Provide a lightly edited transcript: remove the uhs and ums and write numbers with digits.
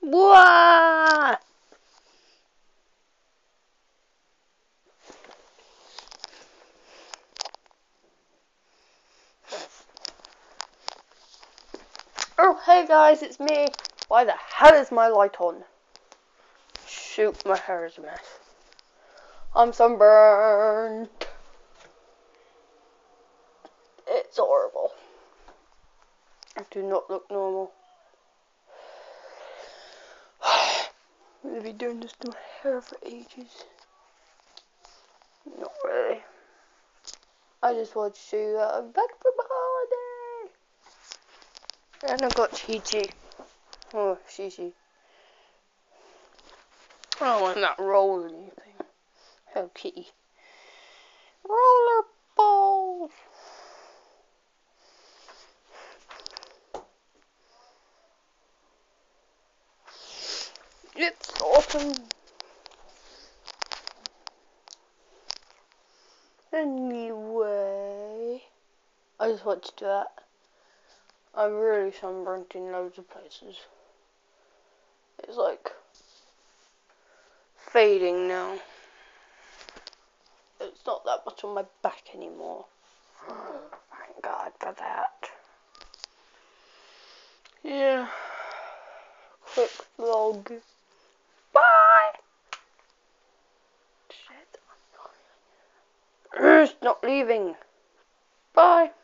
Wah! Oh, hey guys, it's me. Why the hell is my light on? Shoot, my hair is a mess. I'm sunburned. It's horrible. I do not look normal. I'm gonna be doing this to my hair for ages. Not really. I just wanted to show you that I'm back from holiday. And I got Chi-Chi. Oh, Shishi. I don't want that roll or anything. Oh, kitty. Roller balls. It's awesome. Anyway, I just want to do that. I'm really sunburnt in loads of places. It's like fading now. It's not that much on my back anymore. Thank God for that. Yeah. Quick vlog. Bye! Shit. It's not leaving. Bye.